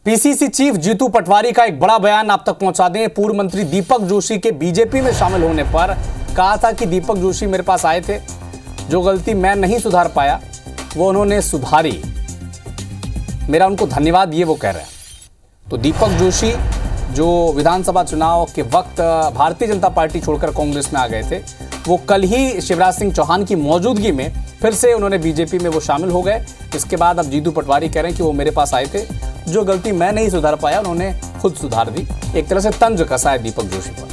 PCC chief Jitu Patwari का एक बड़ा बयान आप तक पहुंचा दें। पूर्व मंत्री दीपक जोशी के बीजेपी में शामिल होने पर कहा था कि दीपक जोशी मेरे पास आए थे, जो गलती मैं नहीं सुधार पाया वो उन्होंने सुधारी, मेरा उनको धन्यवाद, ये वो कह रहे हैं। तो दीपक जोशी जो विधानसभा चुनाव के वक्त भारतीय जनता पार्टी छोड़कर कांग्रेस में आ गए थे, वो कल ही शिवराज सिंह चौहान की मौजूदगी में फिर से उन्होंने बीजेपी में वो शामिल हो गए। इसके बाद अब जीतू पटवारी कह रहे हैं कि वो मेरे पास आए थे, जो गलती मैं नहीं सुधार पाया उन्होंने खुद सुधार दी। एक तरह से तंज कसा है दीपक जोशी पर।